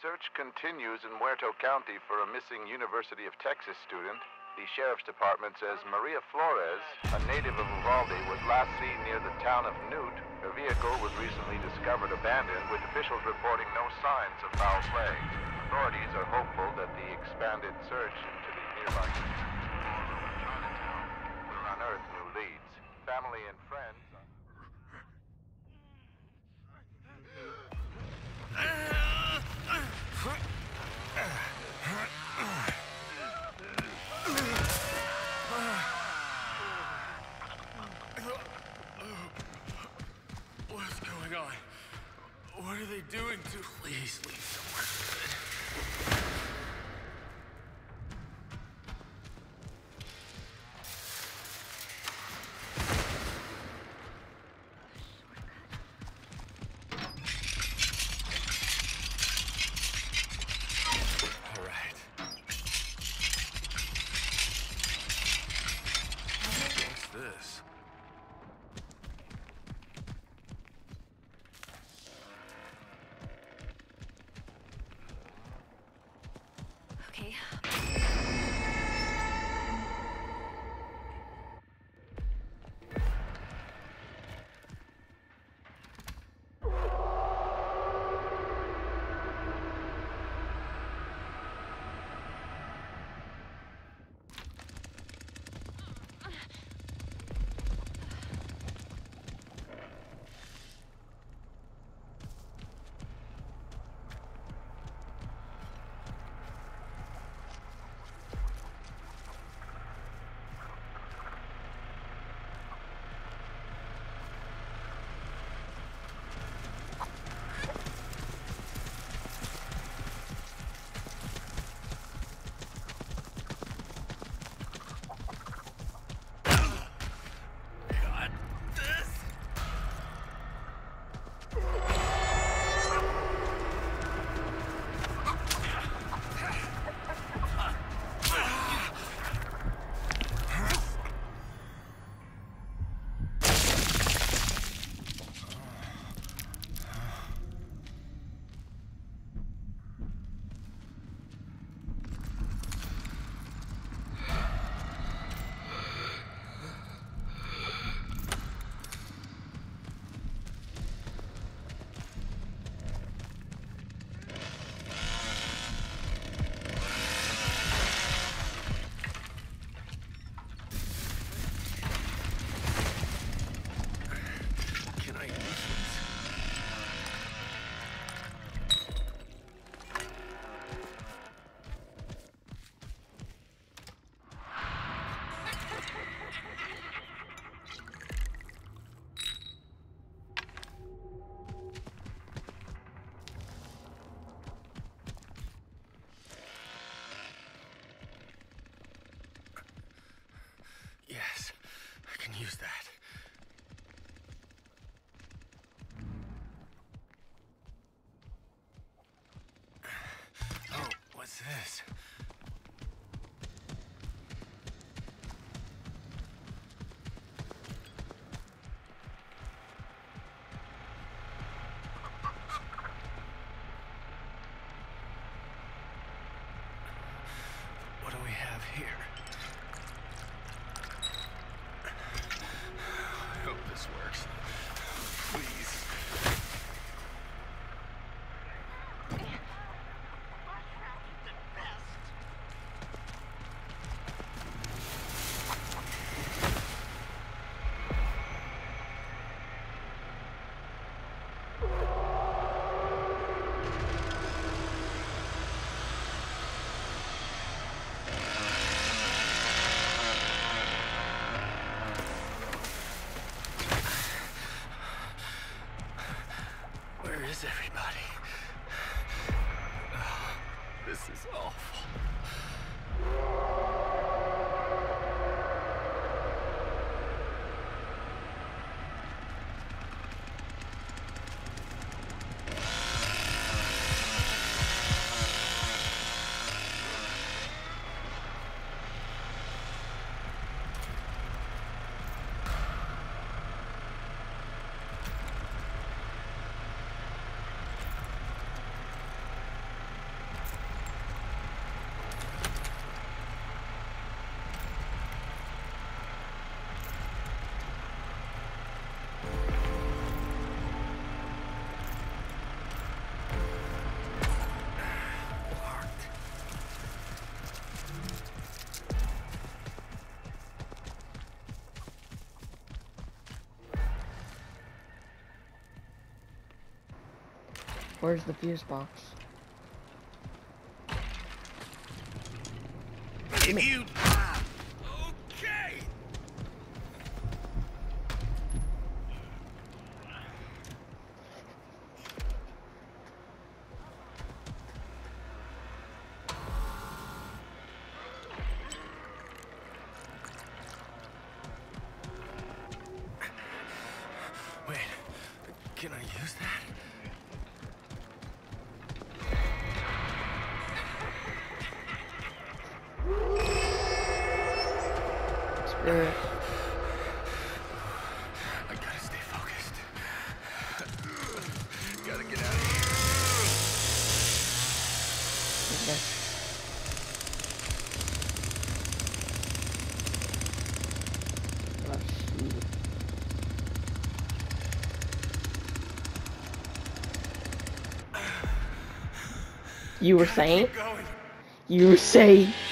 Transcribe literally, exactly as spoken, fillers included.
search continues in Muerto County for a missing University of Texas student. The Sheriff's Department says Maria Flores, a native of Uvalde, was last seen near the town of Newt. Her vehicle was recently discovered abandoned, with officials reporting no signs of foul play. Authorities are hopeful that the expanded search into the nearby Chinatown will unearth new leads. Family and friends... What's going on? What are they doing to... Please leave somewhere good. Okay. Yes, I can use that. Oh, what's this? What do we have here? I hope this works. Please. Where's the fuse box? If you... Okay! Wait, can I use that? Spirit. I gotta stay focused. Gotta get out of here. Okay. Oh, shoot. You were saying? Keep going. You were saying?